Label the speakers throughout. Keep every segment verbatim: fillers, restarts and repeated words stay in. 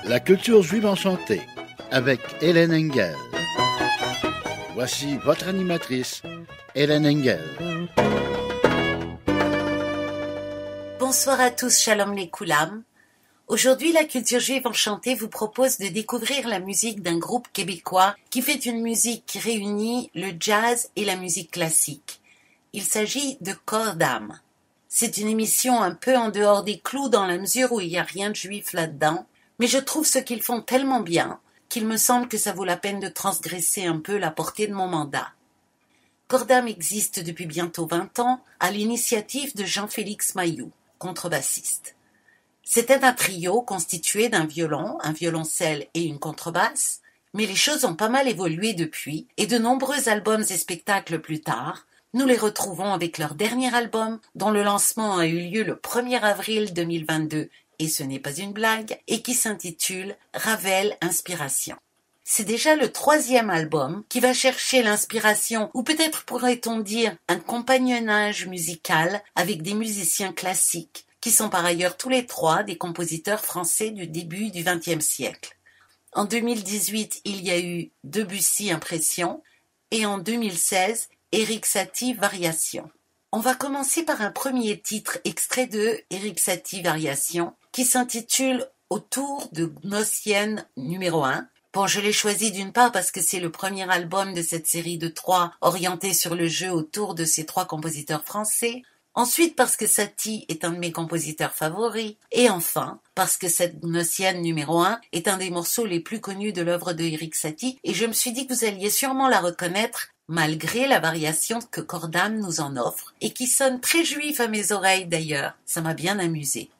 Speaker 1: La culture juive enchantée avec Hélène Engel. Voici votre animatrice, Hélène Engel.
Speaker 2: Bonsoir à tous, shalom les koulam. Aujourd'hui, la culture juive enchantée vous propose de découvrir la musique d'un groupe québécois qui fait une musique qui réunit le jazz et la musique classique. Il s'agit de Corps d'âme. C'est une émission un peu en dehors des clous dans la mesure où il n'y a rien de juif là-dedans, mais je trouve ce qu'ils font tellement bien qu'il me semble que ça vaut la peine de transgresser un peu la portée de mon mandat. Corps d'âme existe depuis bientôt vingt ans à l'initiative de Jean-Félix Mailloux, contrebassiste. C'était un trio constitué d'un violon, un violoncelle et une contrebasse, mais les choses ont pas mal évolué depuis, et de nombreux albums et spectacles plus tard, nous les retrouvons avec leur dernier album, dont le lancement a eu lieu le premier avril deux mille vingt-deux, et ce n'est pas une blague, et qui s'intitule Ravel Inspiration. C'est déjà le troisième album qui va chercher l'inspiration, ou peut-être pourrait-on dire un compagnonnage musical avec des musiciens classiques, qui sont par ailleurs tous les trois des compositeurs français du début du vingtième siècle. En deux mille dix-huit, il y a eu Debussy Impression et en deux mille seize, Erik Satie Variation. On va commencer par un premier titre extrait de Erik Satie Variation qui s'intitule Autour de Gnossienne numéro un. Bon, je l'ai choisi d'une part parce que c'est le premier album de cette série de trois orienté sur le jeu autour de ces trois compositeurs français. Ensuite, parce que Satie est un de mes compositeurs favoris. Et enfin, parce que cette Gnossienne numéro un est un des morceaux les plus connus de l'œuvre de Erik Satie. Et je me suis dit que vous alliez sûrement la reconnaître, malgré la variation que Corps d'âme nous en offre. Et qui sonne très juif à mes oreilles d'ailleurs. Ça m'a bien amusé.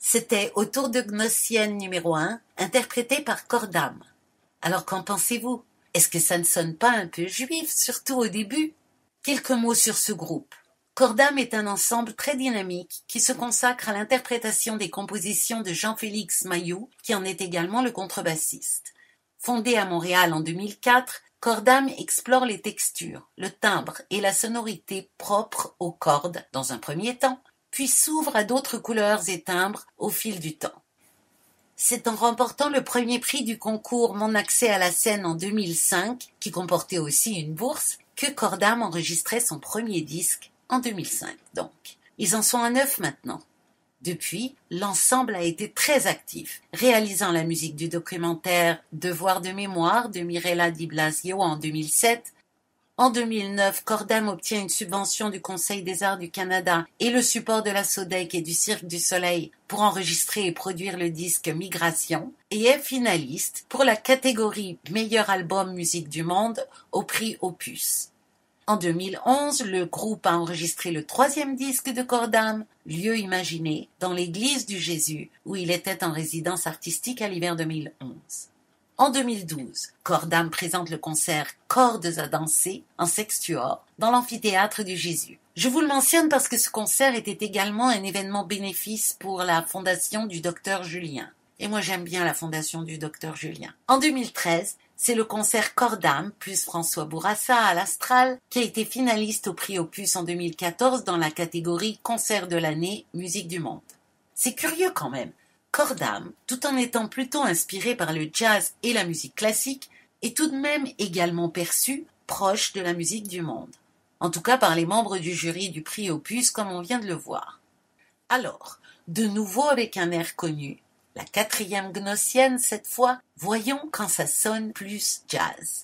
Speaker 2: C'était Autour de Gnossienne numéro un, interprété par Cordam. Alors qu'en pensez-vous? Est-ce que ça ne sonne pas un peu juif, surtout au début? Quelques mots sur ce groupe. Cordam est un ensemble très dynamique qui se consacre à l'interprétation des compositions de Jean-Félix Mayou, qui en est également le contrebassiste. Fondé à Montréal en deux mille quatre, Cordam explore les textures, le timbre et la sonorité propres aux cordes dans un premier temps, puis s'ouvre à d'autres couleurs et timbres au fil du temps. C'est en remportant le premier prix du concours Mon accès à la scène en deux mille cinq, qui comportait aussi une bourse, que Cordam enregistrait son premier disque en deux mille cinq donc. Ils en sont à neuf maintenant. Depuis, l'ensemble a été très actif, réalisant la musique du documentaire Devoir de mémoire de Mirella Di Blasio en deux mille sept. En deux mille neuf, Cordam obtient une subvention du Conseil des arts du Canada et le support de la Sodec et du Cirque du Soleil pour enregistrer et produire le disque Migration et est finaliste pour la catégorie Meilleur album musique du monde au prix Opus. En deux mille onze, le groupe a enregistré le troisième disque de Cordam, Lieu imaginé, dans l'église du Jésus, où il était en résidence artistique à l'hiver deux mille onze. En deux mille douze, Cordam présente le concert Cordes à danser en sextuor dans l'amphithéâtre du Jésus. Je vous le mentionne parce que ce concert était également un événement bénéfice pour la fondation du docteur Julien. Et moi j'aime bien la fondation du docteur Julien. En deux mille treize, c'est le concert Cordam plus François Bourassa à l'Astral qui a été finaliste au prix Opus en deux mille quatorze dans la catégorie Concert de l'année, musique du monde. C'est curieux quand même. Cordam, tout en étant plutôt inspiré par le jazz et la musique classique, est tout de même également perçu proche de la musique du monde. En tout cas par les membres du jury du prix Opus comme on vient de le voir. Alors, de nouveau avec un air connu, la quatrième gnossienne cette fois, voyons quand ça sonne plus jazz.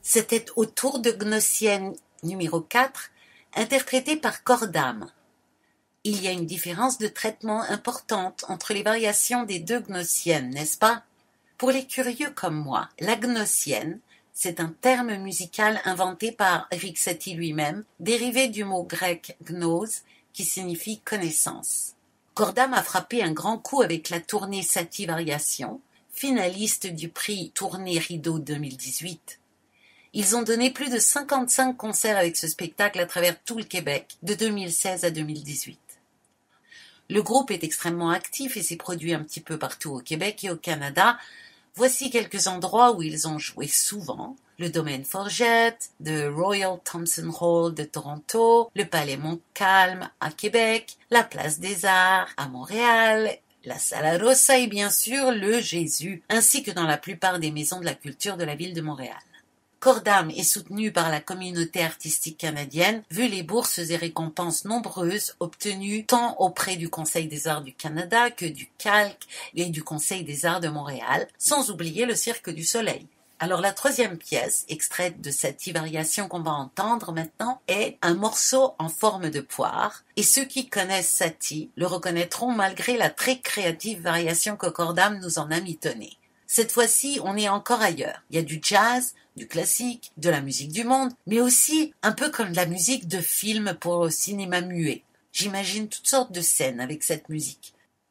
Speaker 2: C'était au tour de Gnossienne numéro quatre, interprété par Cordam. Il y a une différence de traitement importante entre les variations des deux Gnossiennes, n'est-ce pas? Pour les curieux comme moi, la Gnossienne, c'est un terme musical inventé par Erik Satie lui-même, dérivé du mot grec gnos, qui signifie connaissance. Cordam a frappé un grand coup avec la tournée Satie Variation, finaliste du prix Tournée Rideau deux mille dix-huit. Ils ont donné plus de cinquante-cinq concerts avec ce spectacle à travers tout le Québec, de deux mille seize à deux mille dix-huit. Le groupe est extrêmement actif et s'est produit un petit peu partout au Québec et au Canada. Voici quelques endroits où ils ont joué souvent. Le Domaine Forgette, le Royal Thomson Hall de Toronto, le Palais Montcalm à Québec, la Place des Arts à Montréal, la Sala Rossa et bien sûr le Jésus, ainsi que dans la plupart des maisons de la culture de la ville de Montréal. Cordam est soutenu par la communauté artistique canadienne, vu les bourses et récompenses nombreuses obtenues tant auprès du Conseil des arts du Canada que du C A L C et du Conseil des arts de Montréal, sans oublier le Cirque du Soleil. Alors la troisième pièce, extraite de cette variation qu'on va entendre maintenant, est un morceau en forme de poire, et ceux qui connaissent Satie le reconnaîtront malgré la très créative variation que Cordam nous en a mitonnée. Cette fois-ci, on est encore ailleurs. Il y a du jazz, du classique, de la musique du monde, mais aussi un peu comme de la musique de film pour le cinéma muet. J'imagine toutes sortes de scènes avec cette musique.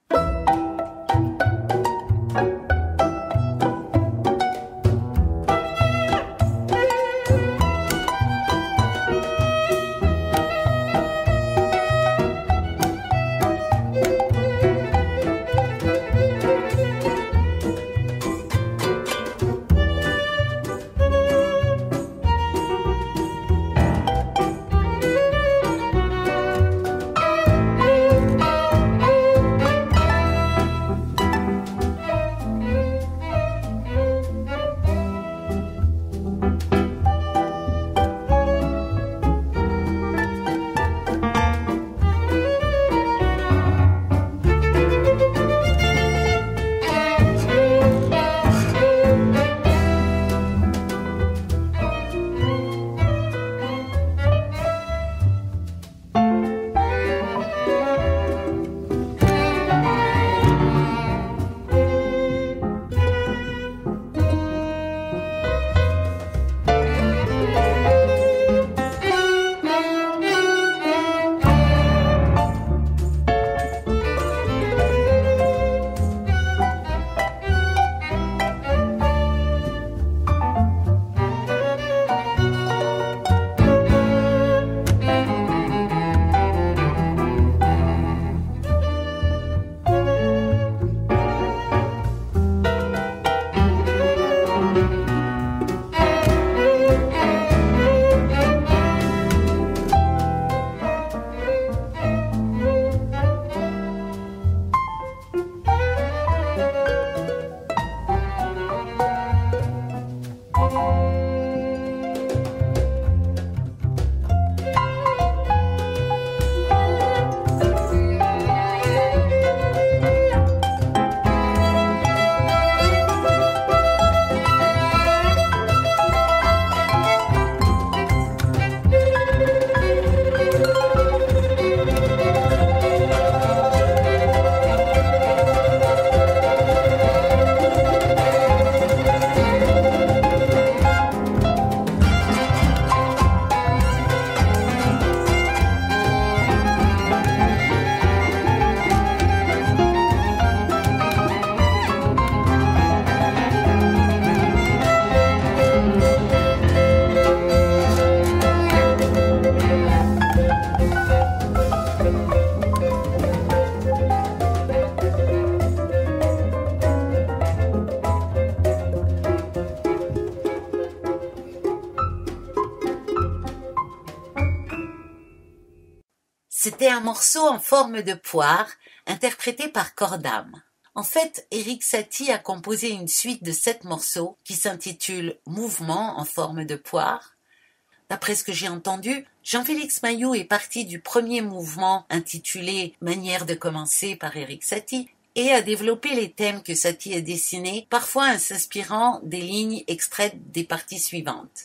Speaker 2: C'était un morceau en forme de poire, interprété par Cordam. En fait, Erik Satie a composé une suite de sept morceaux qui s'intitule « Mouvement en forme de poire ». D'après ce que j'ai entendu, Jean-Félix Mailloux est parti du premier mouvement intitulé « Manière de commencer » par Erik Satie et a développé les thèmes que Satie a dessinés, parfois en s'inspirant des lignes extraites des parties suivantes.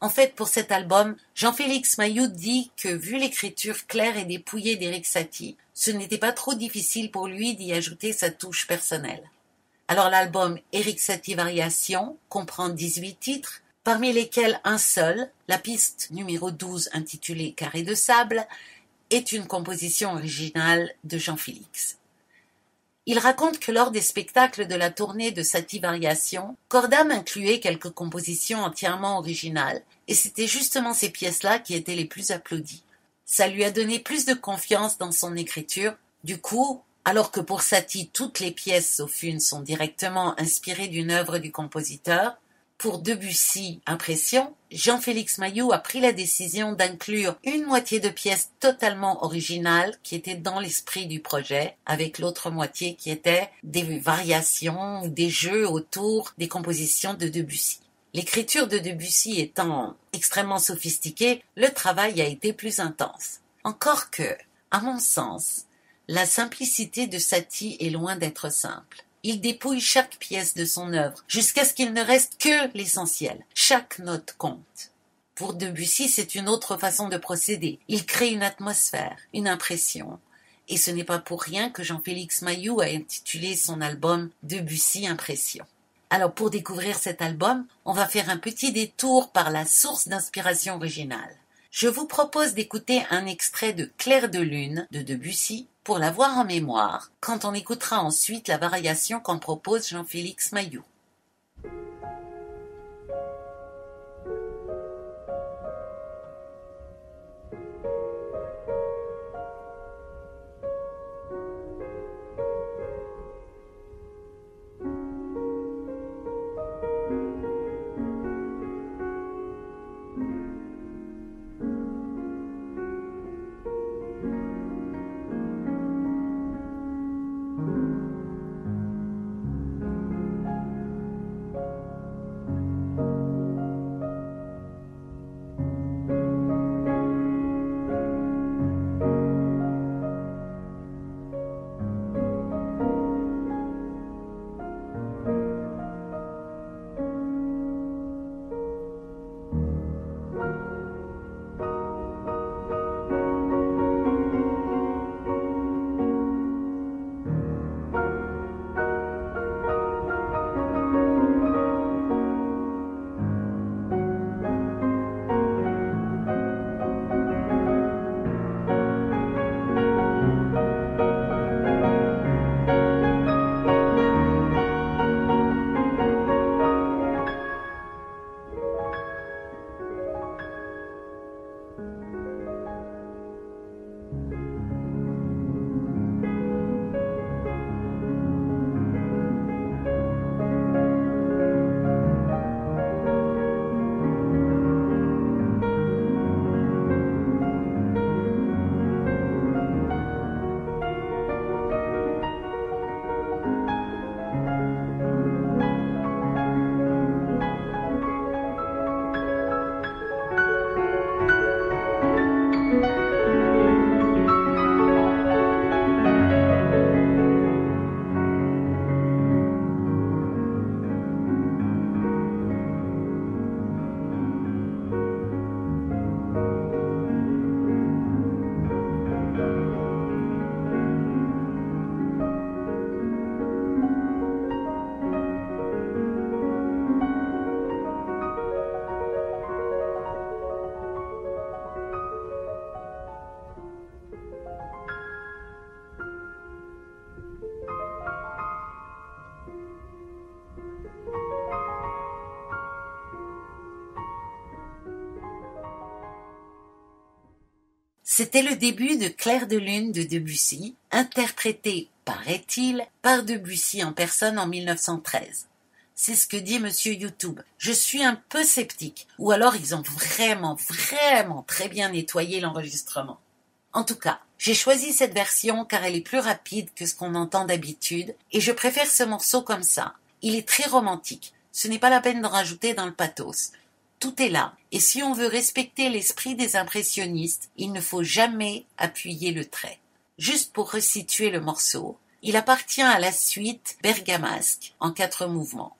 Speaker 2: En fait, pour cet album, Jean-Félix Mayou dit que vu l'écriture claire et dépouillée d'Erik Satie, ce n'était pas trop difficile pour lui d'y ajouter sa touche personnelle. Alors l'album Erik Satie Variations comprend dix-huit titres, parmi lesquels un seul, la piste numéro douze intitulée Carré de sable, est une composition originale de Jean-Félix. Il raconte que lors des spectacles de la tournée de Satie Variations, Cordam incluait quelques compositions entièrement originales, et c'était justement ces pièces-là qui étaient les plus applaudies. Ça lui a donné plus de confiance dans son écriture. Du coup, alors que pour Satie, toutes les pièces sauf une sont directement inspirées d'une œuvre du compositeur, pour Debussy, Impression, Jean-Félix Mayou a pris la décision d'inclure une moitié de pièces totalement originales qui étaient dans l'esprit du projet, avec l'autre moitié qui était des variations ou des jeux autour des compositions de Debussy. L'écriture de Debussy étant extrêmement sophistiquée, le travail a été plus intense. Encore que, à mon sens, la simplicité de Satie est loin d'être simple. Il dépouille chaque pièce de son œuvre, jusqu'à ce qu'il ne reste que l'essentiel. Chaque note compte. Pour Debussy, c'est une autre façon de procéder. Il crée une atmosphère, une impression. Et ce n'est pas pour rien que Jean-Félix Mayou a intitulé son album Debussy Impression. Alors pour découvrir cet album, on va faire un petit détour par la source d'inspiration originale. Je vous propose d'écouter un extrait de Clair de lune de Debussy pour l'avoir en mémoire, quand on écoutera ensuite la variation qu'en propose Jean-Félix Mayou. C'était le début de Clair de lune de Debussy, interprété, paraît-il, par Debussy en personne en mille neuf cent treize. C'est ce que dit Monsieur YouTube. Je suis un peu sceptique, ou alors ils ont vraiment, vraiment très bien nettoyé l'enregistrement. En tout cas, j'ai choisi cette version car elle est plus rapide que ce qu'on entend d'habitude, et je préfère ce morceau comme ça. Il est très romantique. Ce n'est pas la peine d'en rajouter dans le pathos. Tout est là, et si on veut respecter l'esprit des impressionnistes, il ne faut jamais appuyer le trait. Juste pour resituer le morceau, il appartient à la suite bergamasque en quatre mouvements.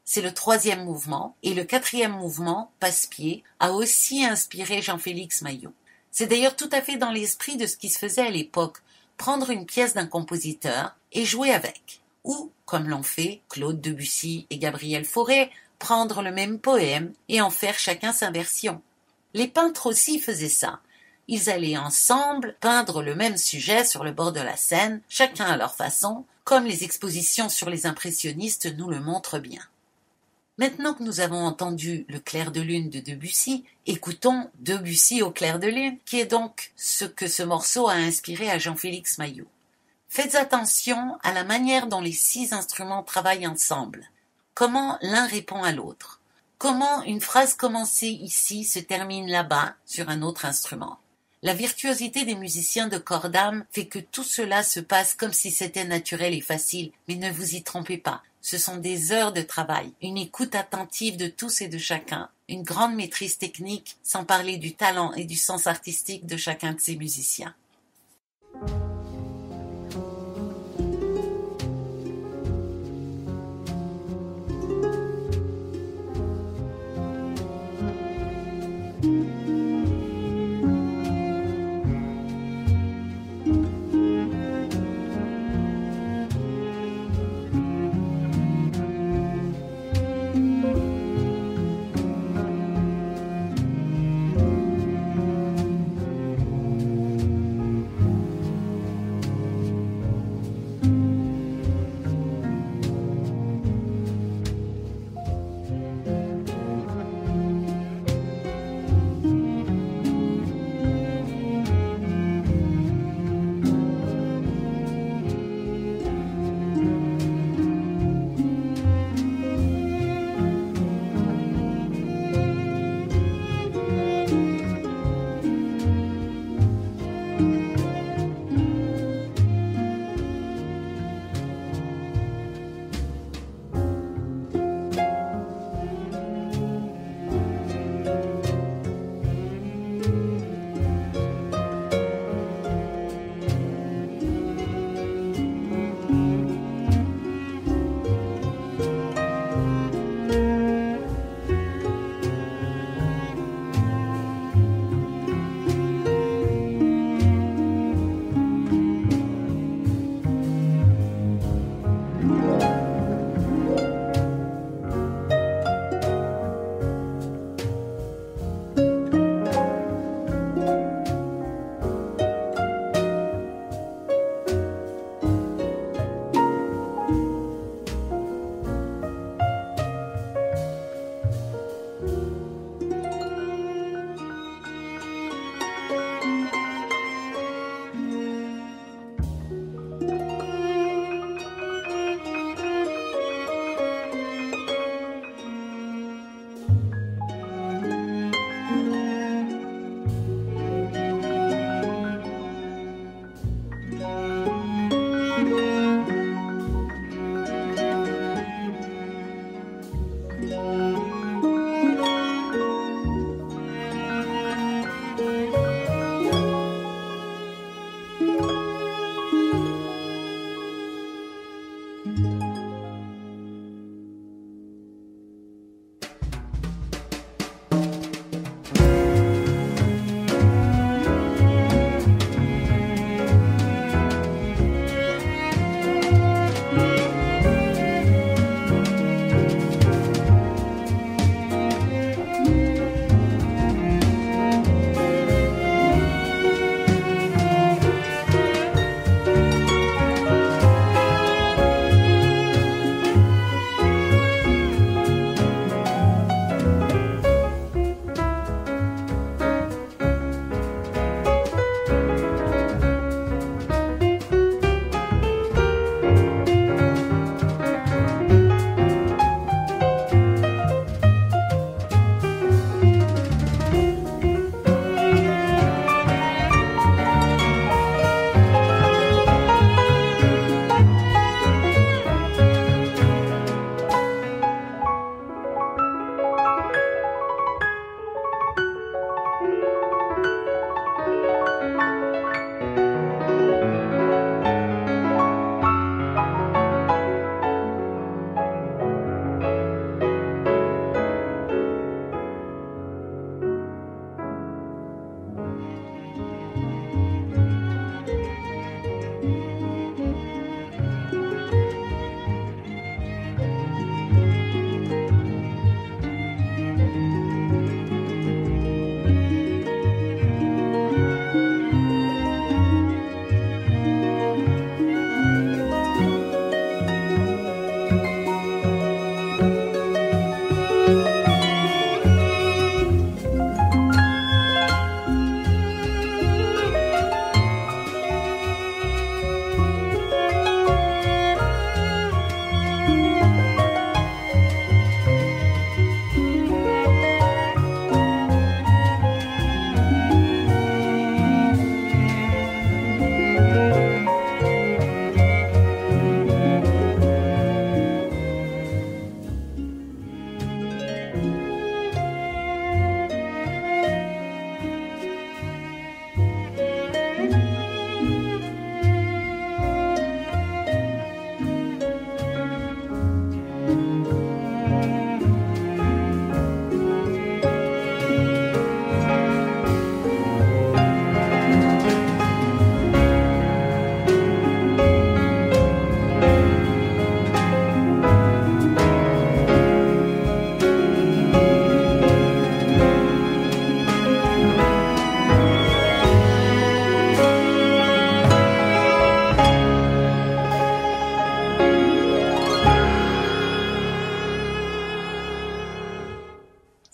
Speaker 2: c'est le troisième mouvement, et le quatrième mouvement, passe-pied, a aussi inspiré Jean-Félix Maillot. C'est d'ailleurs tout à fait dans l'esprit de ce qui se faisait à l'époque, prendre une pièce d'un compositeur et jouer avec. Ou, comme l'ont fait Claude Debussy et Gabriel Fauré, prendre le même poème et en faire chacun sa version. Les peintres aussi faisaient ça. Ils allaient ensemble peindre le même sujet sur le bord de la scène, chacun à leur façon, comme les expositions sur les impressionnistes nous le montrent bien. Maintenant que nous avons entendu le clair de lune de Debussy, écoutons Debussy au clair de lune, qui est donc ce que ce morceau a inspiré à Jean-Félix Maillot. Faites attention à la manière dont les six instruments travaillent ensemble. Comment l'un répond à l'autre. Comment une phrase commencée ici se termine là-bas sur un autre instrument. La virtuosité des musiciens de corps d'âme fait que tout cela se passe comme si c'était naturel et facile, mais ne vous y trompez pas. Ce sont des heures de travail, une écoute attentive de tous et de chacun, une grande maîtrise technique, sans parler du talent et du sens artistique de chacun de ces musiciens.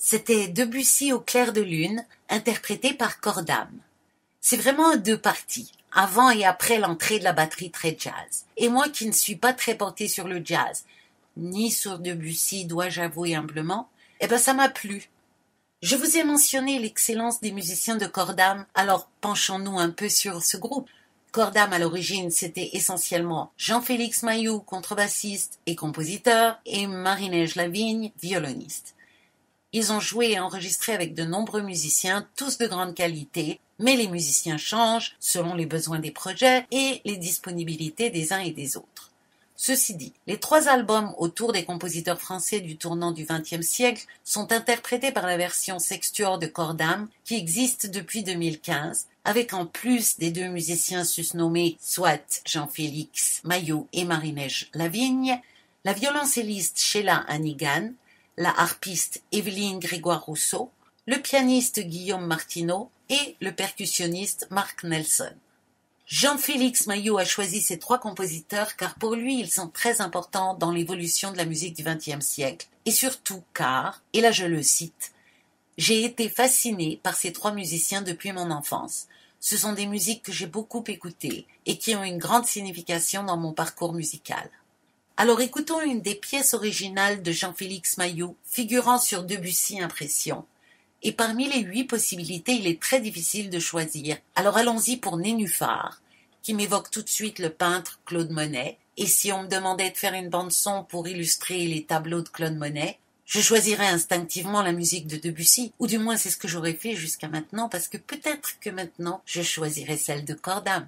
Speaker 2: C'était Debussy au clair de lune, interprété par Corps d'âme. C'est vraiment deux parties, avant et après l'entrée de la batterie très jazz. Et moi qui ne suis pas très portée sur le jazz, ni sur Debussy, dois-je avouer humblement, eh ben ça m'a plu. Je vous ai mentionné l'excellence des musiciens de Corps d'âme, alors penchons-nous un peu sur ce groupe. Corps d'âme à l'origine, c'était essentiellement Jean-Félix Mayou, contrebassiste et compositeur, et Marie-Neige Lavigne, violoniste. Ils ont joué et enregistré avec de nombreux musiciens, tous de grande qualité, mais les musiciens changent selon les besoins des projets et les disponibilités des uns et des autres. Ceci dit, les trois albums autour des compositeurs français du tournant du vingtième siècle sont interprétés par la version sextuor de Corps d'âme qui existe depuis deux mille quinze, avec en plus des deux musiciens susnommés soit Jean-Félix Mayou et Marie-Neige Lavigne, la violoncelliste Sheila Hannigan, la harpiste Evelyne Grégoire-Rousseau, le pianiste Guillaume Martineau et le percussionniste Marc Nelson. Jean-Félix Mayou a choisi ces trois compositeurs car pour lui ils sont très importants dans l'évolution de la musique du vingtième siècle et surtout car, et là je le cite, « J'ai été fasciné par ces trois musiciens depuis mon enfance. Ce sont des musiques que j'ai beaucoup écoutées et qui ont une grande signification dans mon parcours musical. » Alors écoutons une des pièces originales de Jean-Félix Mayou figurant sur Debussy Impression. Et parmi les huit possibilités, il est très difficile de choisir. Alors allons-y pour Nénuphar, qui m'évoque tout de suite le peintre Claude Monet. Et si on me demandait de faire une bande-son pour illustrer les tableaux de Claude Monet, je choisirais instinctivement la musique de Debussy, ou du moins c'est ce que j'aurais fait jusqu'à maintenant, parce que peut-être que maintenant je choisirais celle de Corps d'âme.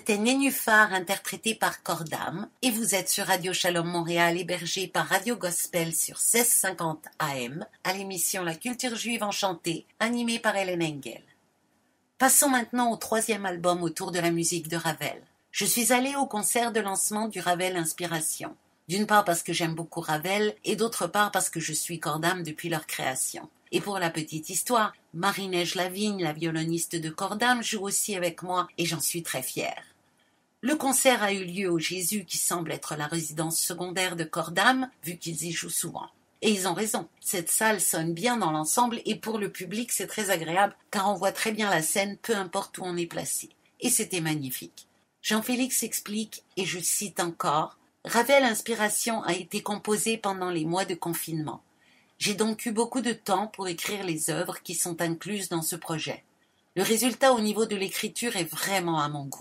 Speaker 2: C'était Nénuphar interprété par Cordam et vous êtes sur Radio Shalom Montréal hébergé par Radio Gospel sur seize cinquante A M à l'émission La Culture Juive Enchantée animée par Hélène Engel. Passons maintenant au troisième album autour de la musique de Ravel. Je suis allée au concert de lancement du Ravel Inspiration. D'une part parce que j'aime beaucoup Ravel et d'autre part parce que je suis Cordam depuis leur création. Et pour la petite histoire, Marie-Neige Lavigne, la violoniste de Cordam, joue aussi avec moi et j'en suis très fière. Le concert a eu lieu au Jésus qui semble être la résidence secondaire de Cordam, vu qu'ils y jouent souvent. Et ils ont raison, cette salle sonne bien dans l'ensemble et pour le public c'est très agréable car on voit très bien la scène peu importe où on est placé. Et c'était magnifique. Jean-Félix explique, et je cite encore, « Ravel Inspiration a été composé pendant les mois de confinement. J'ai donc eu beaucoup de temps pour écrire les œuvres qui sont incluses dans ce projet. Le résultat au niveau de l'écriture est vraiment à mon goût. »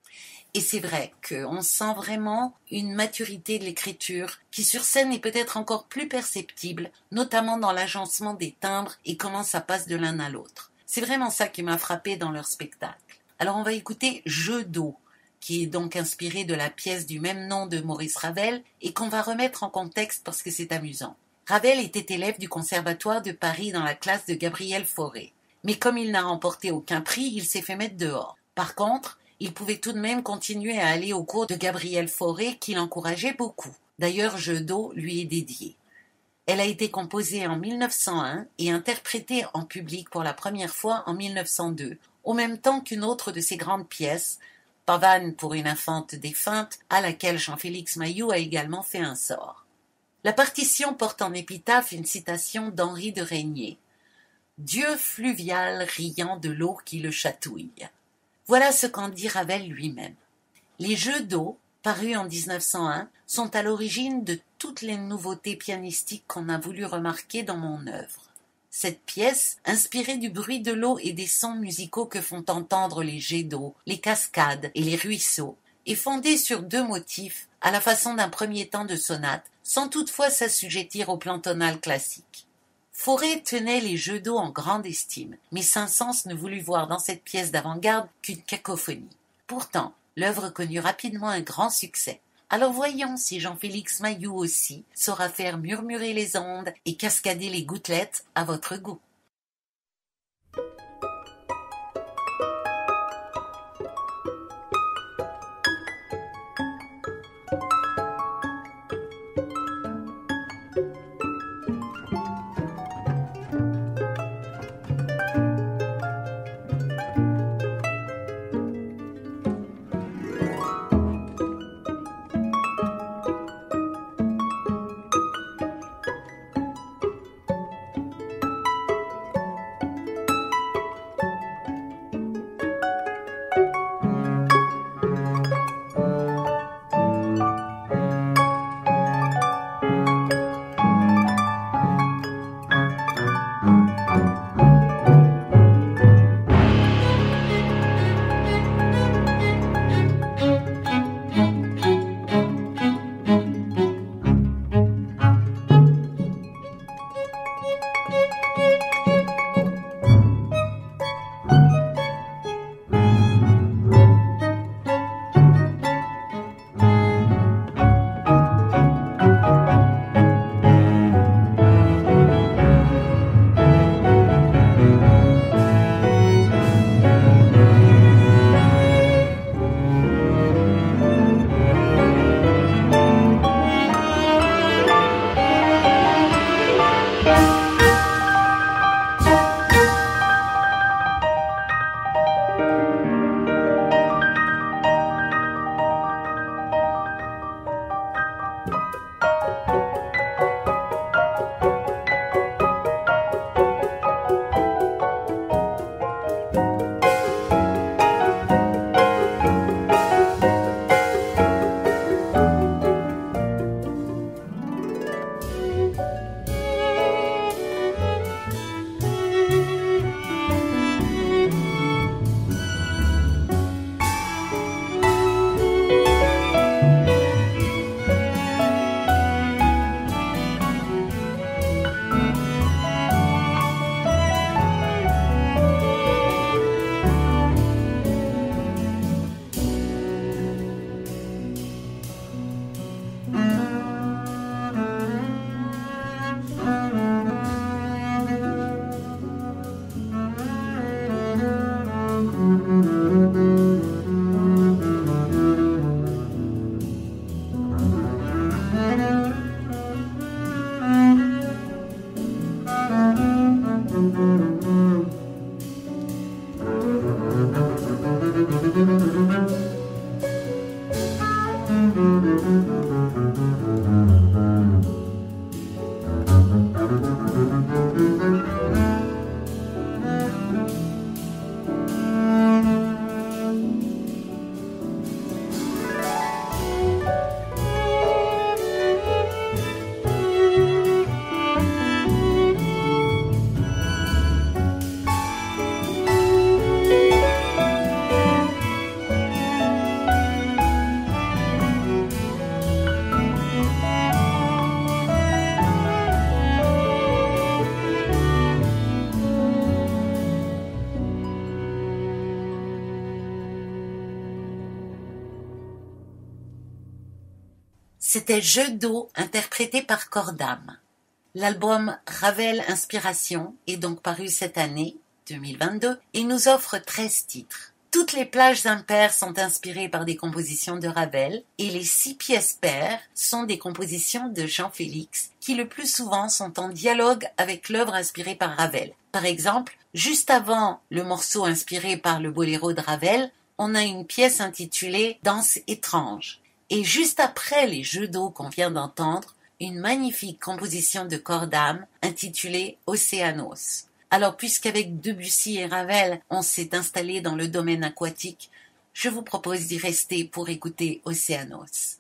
Speaker 2: Et c'est vrai qu'on sent vraiment une maturité de l'écriture qui sur scène est peut-être encore plus perceptible, notamment dans l'agencement des timbres et comment ça passe de l'un à l'autre. C'est vraiment ça qui m'a frappé dans leur spectacle. Alors on va écouter Jeu d'eau, qui est donc inspiré de la pièce du même nom de Maurice Ravel et qu'on va remettre en contexte parce que c'est amusant. Ravel était élève du Conservatoire de Paris dans la classe de Gabriel Fauré. Mais comme il n'a remporté aucun prix, il s'est fait mettre dehors. Par contre, il pouvait tout de même continuer à aller au cours de Gabriel Fauré qui l'encourageait beaucoup. D'ailleurs, Jeu d'eau lui est dédié. Elle a été composée en mille neuf cent un et interprétée en public pour la première fois en mille neuf cent deux, au même temps qu'une autre de ses grandes pièces, Pavane pour une infante défunte, à laquelle Jean-Félix Mayou a également fait un sort. La partition porte en épitaphe une citation d'Henri de Régnier. « Dieu fluvial riant de l'eau qui le chatouille ». Voilà ce qu'en dit Ravel lui-même. Les Jeux d'eau, parus en dix-neuf cent un, sont à l'origine de toutes les nouveautés pianistiques qu'on a voulu remarquer dans mon œuvre. Cette pièce, inspirée du bruit de l'eau et des sons musicaux que font entendre les jets d'eau, les cascades et les ruisseaux, est fondée sur deux motifs à la façon d'un premier temps de sonate, sans toutefois s'assujettir au plan tonal classique. Fauré tenait les jeux d'eau en grande estime, mais Saint-Saëns ne voulut voir dans cette pièce d'avant-garde qu'une cacophonie. Pourtant, l'œuvre connut rapidement un grand succès. Alors voyons si Jean-Félix Mayou aussi saura faire murmurer les ondes et cascader les gouttelettes à votre goût. C'était Jeux d'eau interprété par Corps d'Âme. L'album Ravel Inspiration est donc paru cette année, deux mille vingt-deux, et nous offre treize titres. Toutes les plages impaires sont inspirées par des compositions de Ravel et les six pièces paires sont des compositions de Jean-Félix qui le plus souvent sont en dialogue avec l'œuvre inspirée par Ravel. Par exemple, juste avant le morceau inspiré par le boléro de Ravel, on a une pièce intitulée « Danse étrange ». Et juste après les jeux d'eau qu'on vient d'entendre, une magnifique composition de Corps d'Âme intitulée « Océanos ». Alors, puisqu'avec Debussy et Ravel, on s'est installé dans le domaine aquatique, je vous propose d'y rester pour écouter Océanos.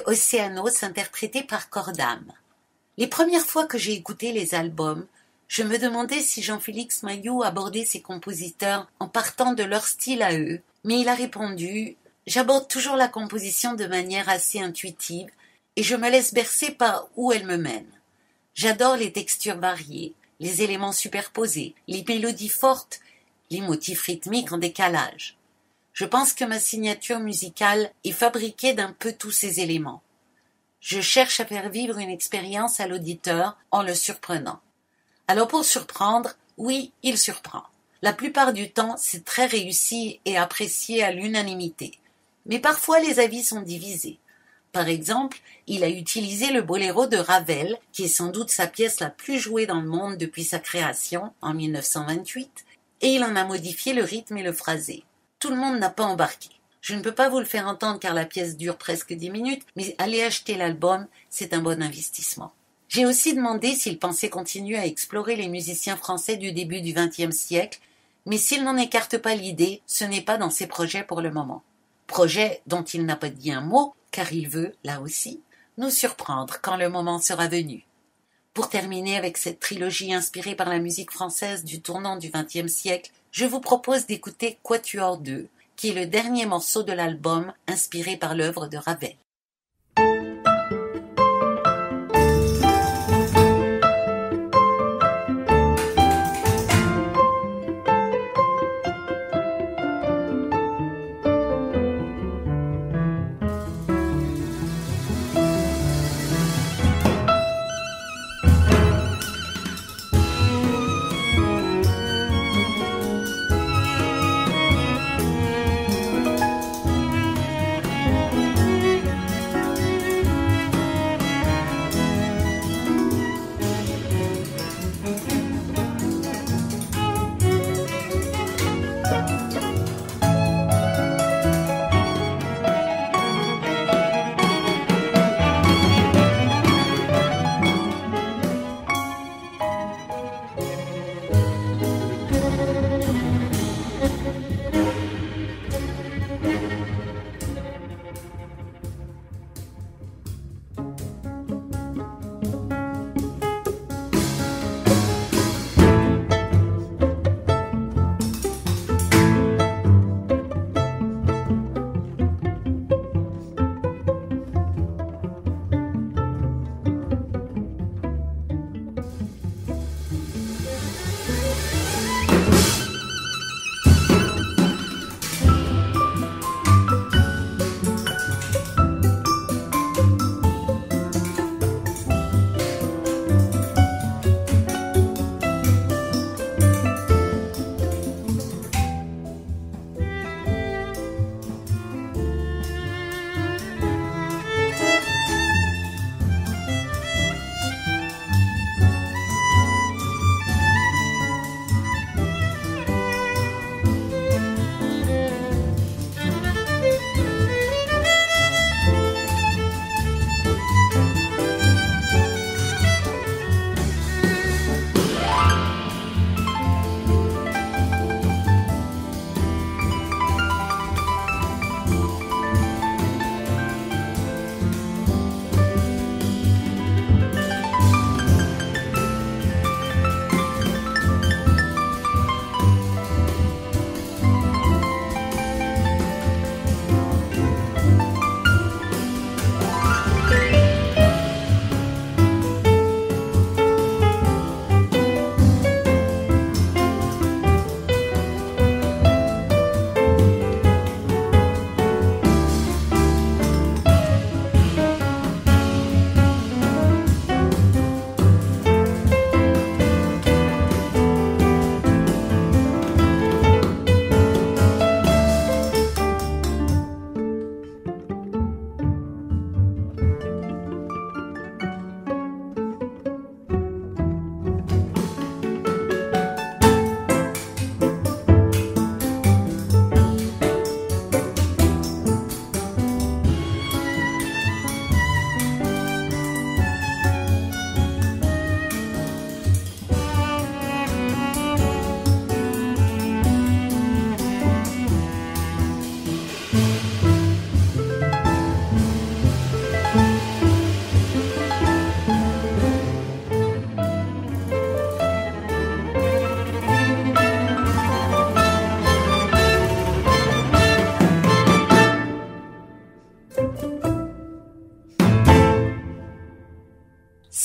Speaker 2: Océanos interprété par Cordam. Les premières fois que j'ai écouté les albums, je me demandais si Jean-Félix Mayou abordait ses compositeurs en partant de leur style à eux, mais il a répondu « J'aborde toujours la composition de manière assez intuitive et je me laisse bercer par où elle me mène. J'adore les textures variées, les éléments superposés, les mélodies fortes, les motifs rythmiques en décalage. Je pense que ma signature musicale est fabriquée d'un peu tous ces éléments. Je cherche à faire vivre une expérience à l'auditeur en le surprenant. Alors pour surprendre, oui, il surprend. La plupart du temps, c'est très réussi et apprécié à l'unanimité. Mais parfois, les avis sont divisés. Par exemple, il a utilisé le boléro de Ravel, qui est sans doute sa pièce la plus jouée dans le monde depuis sa création, en mille neuf cent vingt-huit, et il en a modifié le rythme et le phrasé. Tout le monde n'a pas embarqué. Je ne peux pas vous le faire entendre car la pièce dure presque dix minutes, mais allez acheter l'album, c'est un bon investissement. J'ai aussi demandé s'il pensait continuer à explorer les musiciens français du début du vingtième siècle, mais s'il n'en écarte pas l'idée, ce n'est pas dans ses projets pour le moment. Projet dont il n'a pas dit un mot, car il veut, là aussi, nous surprendre quand le moment sera venu. Pour terminer avec cette trilogie inspirée par la musique française du tournant du vingtième siècle, je vous propose d'écouter Quatuor deux, qui est le dernier morceau de l'album inspiré par l'œuvre de Ravel.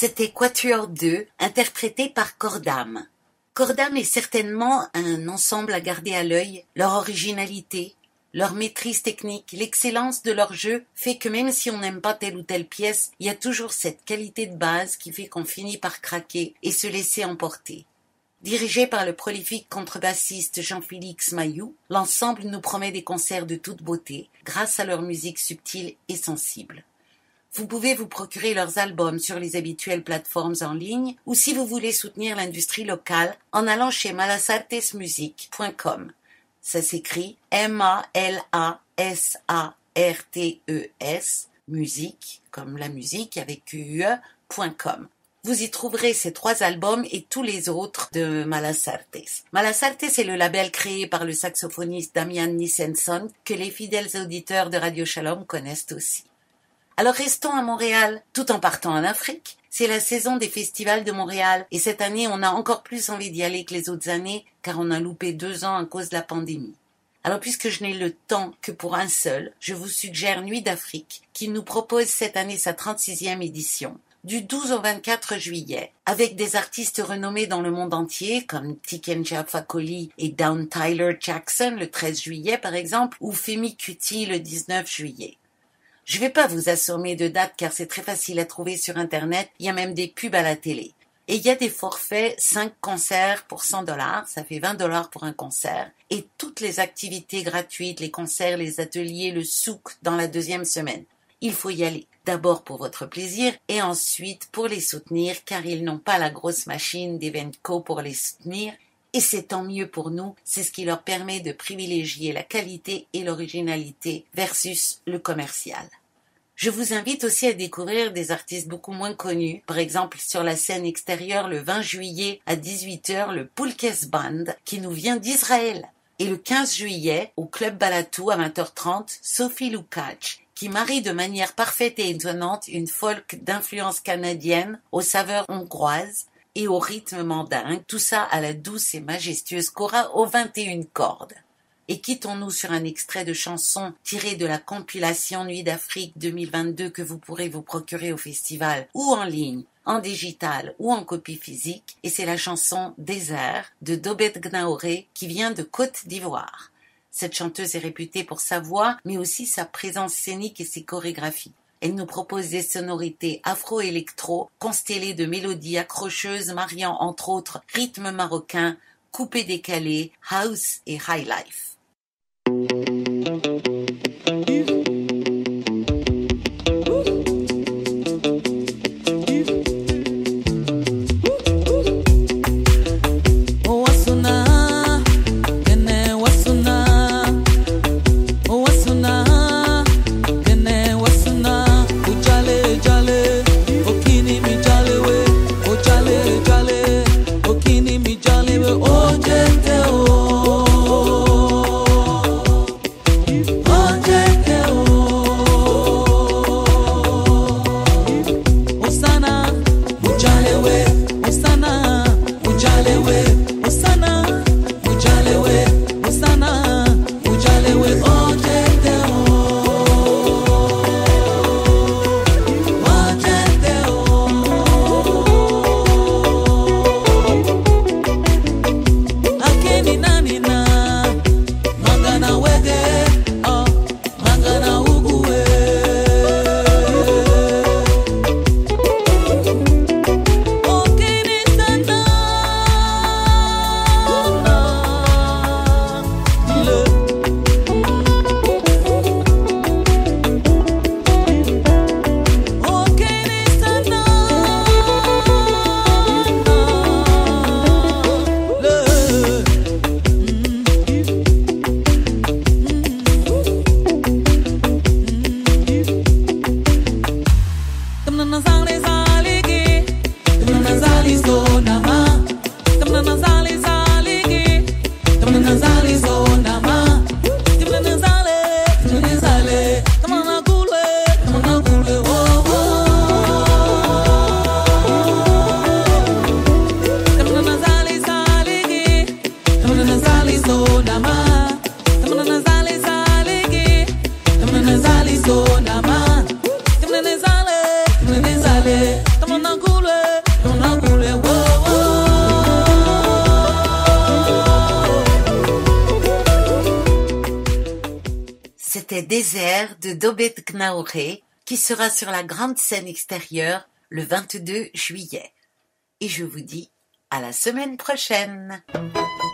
Speaker 2: c'était Quatuor deux, interprété par Cordam. Cordam est certainement un ensemble à garder à l'œil. Leur originalité, leur maîtrise technique, l'excellence de leur jeu fait que même si on n'aime pas telle ou telle pièce, il y a toujours cette qualité de base qui fait qu'on finit par craquer et se laisser emporter. Dirigé par le prolifique contrebassiste Jean-Félix Mayou, l'ensemble nous promet des concerts de toute beauté grâce à leur musique subtile et sensible. Vous pouvez vous procurer leurs albums sur les habituelles plateformes en ligne ou si vous voulez soutenir l'industrie locale en allant chez malasartes music point com. Ça s'écrit M A L A S A R T E S, musique, comme la musique avec Q U E, point com. Vous y trouverez ces trois albums et tous les autres de Malasartes. Malasartes est le label créé par le saxophoniste Damian Nissenson que les fidèles auditeurs de Radio Shalom connaissent aussi. Alors restons à Montréal, tout en partant en Afrique. C'est la saison des festivals de Montréal et cette année on a encore plus envie d'y aller que les autres années car on a loupé deux ans à cause de la pandémie. Alors puisque je n'ai le temps que pour un seul, je vous suggère Nuit d'Afrique qui nous propose cette année sa trente-sixième édition. Du douze au vingt-quatre juillet, avec des artistes renommés dans le monde entier, comme Tikenja Fakoli et Down Tyler Jackson le treize juillet par exemple, ou Femi Kuti le dix-neuf juillet. Je vais pas vous assommer de dates car c'est très facile à trouver sur internet, il y a même des pubs à la télé. Et il y a des forfaits, cinq concerts pour cent dollars, ça fait vingt dollars pour un concert, et toutes les activités gratuites, les concerts, les ateliers, le souk dans la deuxième semaine. Il faut y aller, d'abord pour votre plaisir et ensuite pour les soutenir car ils n'ont pas la grosse machine d'Eventco pour les soutenir. Et c'est tant mieux pour nous, c'est ce qui leur permet de privilégier la qualité et l'originalité versus le commercial. Je vous invite aussi à découvrir des artistes beaucoup moins connus. Par exemple, sur la scène extérieure, le vingt juillet à dix-huit heures, le Poulkes Band qui nous vient d'Israël. Et le quinze juillet, au Club Balatou à vingt heures trente, Sophie Lukács, qui marie de manière parfaite et étonnante une folk d'influence canadienne aux saveurs hongroises et au rythme mandingue, tout ça à la douce et majestueuse kora aux vingt et une cordes. Et quittons-nous sur un extrait de chanson tiré de la compilation Nuit d'Afrique deux mille vingt-deux que vous pourrez vous procurer au festival ou en ligne, en digital ou en copie physique, et c'est la chanson Désert de Dobet Gnaoré qui vient de Côte d'Ivoire. Cette chanteuse est réputée pour sa voix, mais aussi sa présence scénique et ses chorégraphies. Elle nous propose des sonorités afro-électro, constellées de mélodies accrocheuses mariant entre autres rythme marocain, coupé-décalé, house et high life.
Speaker 3: Come on, cool.
Speaker 2: c'était Désert de Dobet Gnaouré qui sera sur la grande scène extérieure le vingt-deux juillet. Et je vous dis à la semaine prochaine.